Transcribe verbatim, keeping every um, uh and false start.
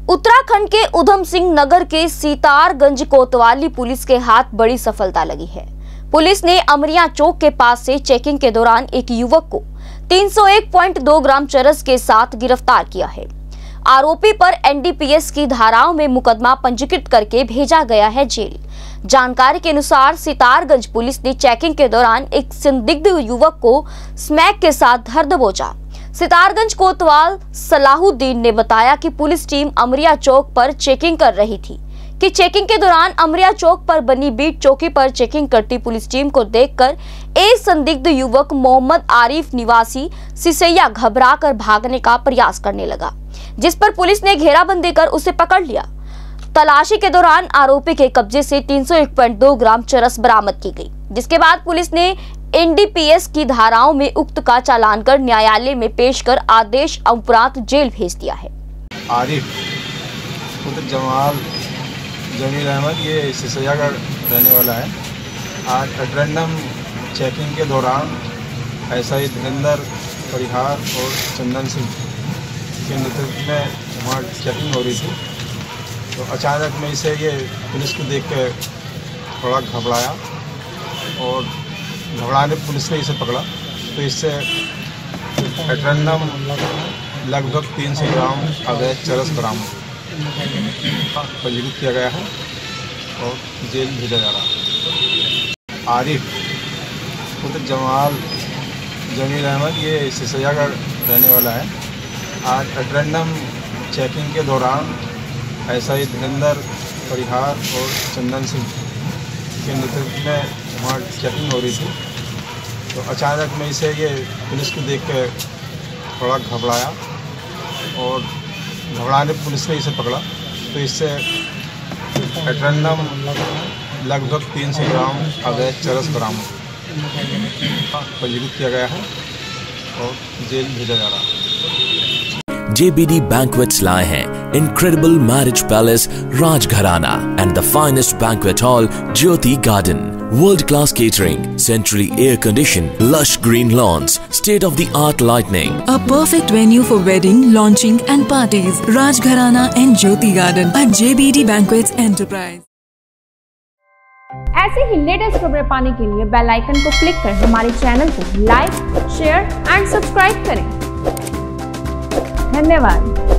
उत्तराखंड के उधम सिंह नगर के सीतारगंज कोतवाली पुलिस के हाथ बड़ी सफलता लगी है। पुलिस ने अमरिया चौक के पास से चेकिंग के दौरान एक युवक को तीन सौ एक पॉइंट दो ग्राम चरस के साथ गिरफ्तार किया है। आरोपी पर एन डी पी एस की धाराओं में मुकदमा पंजीकृत करके भेजा गया है जेल। जानकारी के अनुसार सीतारगंज पुलिस ने चेकिंग के दौरान एक संदिग्ध युवक को स्मैक के साथ धर दबोचा। सितारगंज कोतवाल सलाहुद्दीन ने बताया कि पुलिस टीम अमरिया चौक पर चेकिंग कर रही थी कि चेकिंग के दौरान अमरिया चौक पर बनी बीट चौकी पर चेकिंग करती पुलिस टीम को देखकर एक संदिग्ध युवक मोहम्मद आरिफ निवासी सिसैया घबराकर भागने का प्रयास करने लगा, जिस पर पुलिस ने घेराबंदी कर उसे पकड़ लिया। तलाशी के दौरान आरोपी के कब्जे से तीन सौ एक पॉइंट दो ग्राम चरस बरामद की गई, जिसके बाद पुलिस ने एन डी पी एस की धाराओं में उक्त का चालान कर न्यायालय में पेश कर आदेश उपरांत जेल भेज दिया है। आरिफ जमाल जमील अहमद ये सिसैया का रहने वाला है। आज रैंडम चेकिंग के दौरान ऐसा ही धीरेन्द्र परिहार और चंदन सिंह के नेतृत्व में वहाँ चेकिंग हो रही थी, तो अचानक में इसे ये पुलिस को देख के थोड़ा घबराया और घबराने पुलिस ने इसे पकड़ा, तो इससे रैंडम लगभग तीन सौ ग्राम अवैध चरस बरामद पंजीकृत किया गया है और जेल भेजा जा रहा है। आरिफ पुत्र जमाल जमील अहमद ये सिसैया का रहने वाला है। आज रैंडम चेकिंग के दौरान ऐसा ही धीरेन्द्र परिहार और चंदन सिंह के नेतृत्व में वहाँ चेकिंग हो रही थी, तो अचानक में इसे ये पुलिस को देख के थोड़ा घबराया और घबराने पुलिस ने इसे पकड़ा, तो इससे रैंडम लगभग तीन सौ ग्राम अवैध चरस बरामद पंजीकृत किया गया है और जेल भेजा जा रहा है। J B D Banquets लाए हैं Incredible Marriage Palace Rajgharana and the finest banquet hall Jyoti Garden. World-class catering, centrally air-conditioned, lush green lawns, state-of-the-art lighting. A perfect venue for wedding, launching and parties. Rajgharana and Jyoti Garden at J B D Banquets Enterprise. ऐसे ही latest खबरें पाने के लिए bell icon को click कर हमारे channel को like, share and subscribe करें। धन्यवाद।